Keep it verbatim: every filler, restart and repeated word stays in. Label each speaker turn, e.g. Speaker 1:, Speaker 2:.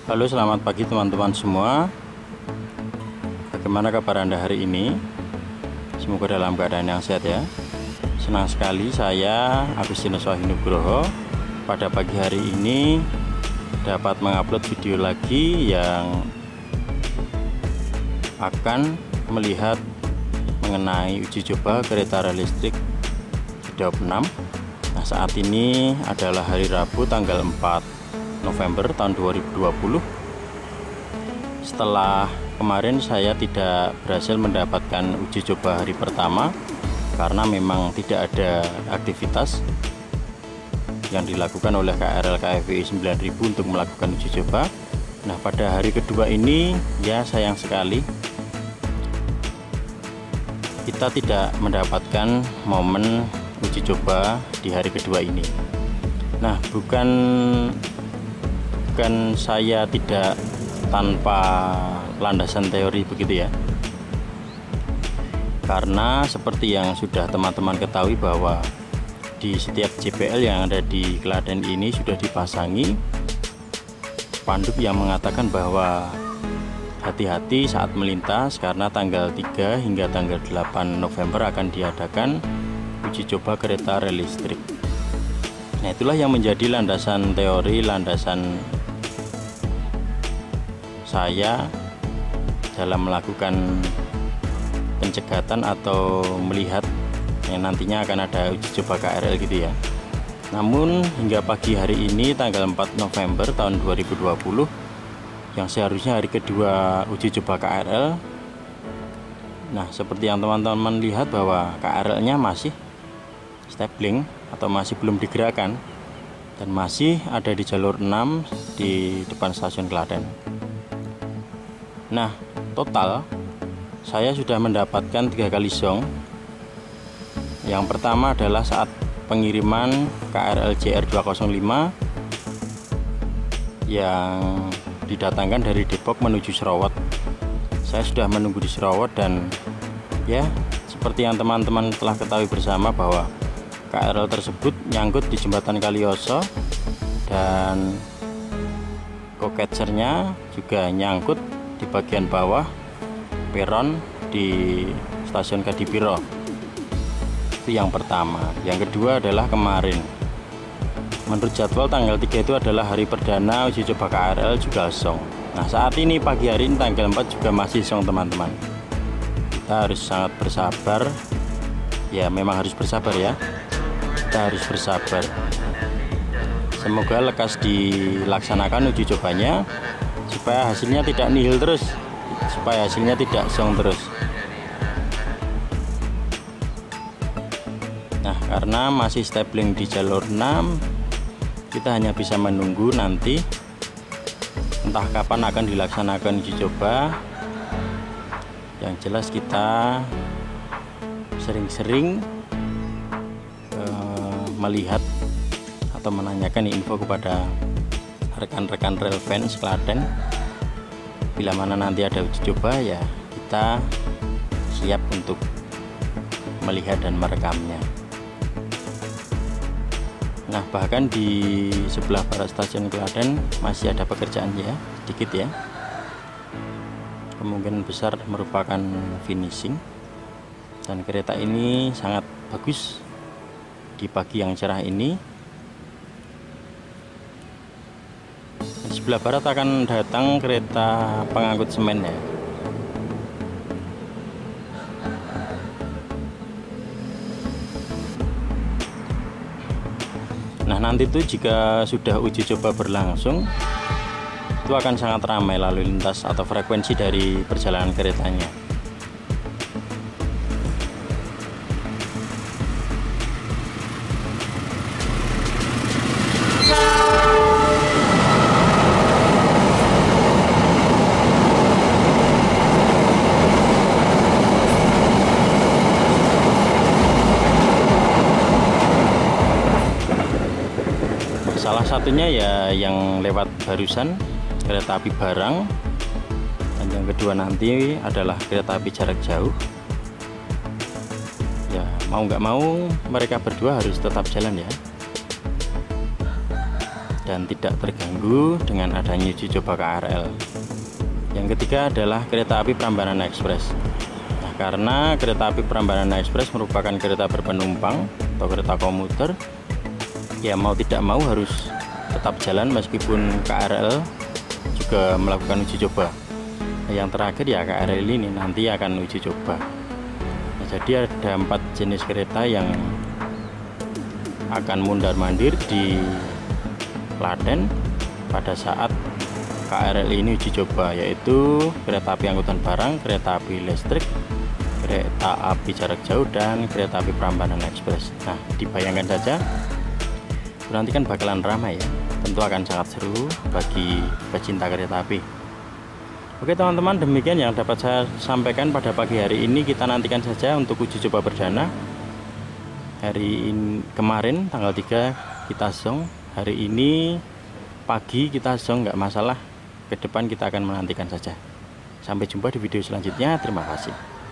Speaker 1: Halo, selamat pagi teman-teman semua. Bagaimana kabar Anda hari ini? Semoga dalam keadaan yang sehat ya. Senang sekali saya Agustinus Wahyunugroho pada pagi hari ini dapat mengupload video lagi yang akan melihat mengenai uji coba kereta rel listrik Daup enam. Nah, saat ini adalah hari Rabu tanggal empat November tahun dua ribu dua puluh. Setelah kemarin saya tidak berhasil mendapatkan uji coba hari pertama karena memang tidak ada aktivitas yang dilakukan oleh K R L K F W I sembilan ribu untuk melakukan uji coba. Nah, pada hari kedua ini ya sayang sekali kita tidak mendapatkan momen uji coba di hari kedua ini. Nah, bukan bukan saya tidak tanpa landasan teori begitu ya, karena seperti yang sudah teman-teman ketahui bahwa di setiap J P L yang ada di Klaten ini sudah dipasangi spanduk yang mengatakan bahwa hati-hati saat melintas karena tanggal tiga hingga tanggal delapan November akan diadakan uji coba kereta rel listrik. Nah, itulah yang menjadi landasan teori, landasan saya dalam melakukan pencegatan atau melihat yang nantinya akan ada uji coba K R L gitu ya. Namun hingga pagi hari ini tanggal empat November tahun dua ribu dua puluh yang seharusnya hari kedua uji coba K R L, nah seperti yang teman-teman lihat bahwa K R L nya masih stapling atau masih belum digerakkan dan masih ada di jalur enam di depan stasiun Klaten. Nah, total saya sudah mendapatkan tiga kali zong. Yang pertama adalah saat pengiriman K R L J R dua nol lima yang didatangkan dari Depok menuju Serawot. Saya sudah menunggu di Serawot dan ya seperti yang teman-teman telah ketahui bersama bahwa K R L tersebut nyangkut di jembatan Kalioso dan koketsernya juga nyangkut di bagian bawah peron di stasiun Kadipiro. Itu yang pertama. Yang kedua adalah kemarin menurut jadwal tanggal tiga itu adalah hari perdana uji coba K R L juga zong. Nah, saat ini pagi hari ini tanggal empat juga masih zong teman-teman. Kita harus sangat bersabar. Ya, memang harus bersabar ya. Kita harus bersabar. Semoga lekas dilaksanakan uji cobanya supaya hasilnya tidak nihil terus, supaya hasilnya tidak zong terus. Nah, karena masih stapling di jalur enam, kita hanya bisa menunggu nanti entah kapan akan dilaksanakan uji coba. Yang jelas kita sering-sering uh, melihat atau menanyakan info kepada rekan-rekan rel fans Klaten. Bila mana nanti ada uji coba ya kita siap untuk melihat dan merekamnya. Nah, bahkan di sebelah barat stasiun Klaten masih ada pekerjaan ya, sedikit ya. Kemungkinan besar merupakan finishing. Dan kereta ini sangat bagus di pagi yang cerah ini. Di sebelah barat akan datang kereta pengangkut semen ya. Nah, nanti itu jika sudah uji coba berlangsung itu akan sangat ramai lalu lintas atau frekuensi dari perjalanan keretanya. Salah satunya ya yang lewat barusan kereta api barang, dan yang kedua nanti adalah kereta api jarak jauh. Ya mau nggak mau mereka berdua harus tetap jalan ya. dan tidak terganggu dengan adanya uji coba K R L. Yang ketiga adalah kereta api Prambanan Express. Nah, karena kereta api Prambanan Express merupakan kereta berpenumpang atau kereta komuter, ya mau tidak mau harus tetap jalan meskipun K R L juga melakukan uji coba. Nah, yang terakhir ya K R L ini nanti akan uji coba. Nah, jadi ada empat jenis kereta yang akan mundar-mandir di Klaten pada saat K R L ini uji coba, yaitu kereta api angkutan barang, kereta api listrik, kereta api jarak jauh, dan kereta api Prambanan Express. Nah, dibayangkan saja nanti kan bakalan ramai ya, tentu akan sangat seru bagi pecinta kereta api. Oke teman-teman, demikian yang dapat saya sampaikan pada pagi hari ini. Kita nantikan saja untuk uji coba perdana. Hari ini, kemarin tanggal tiga kita zong, hari ini pagi kita zong, nggak masalah. Ke depan kita akan menantikan saja. Sampai jumpa di video selanjutnya. Terima kasih.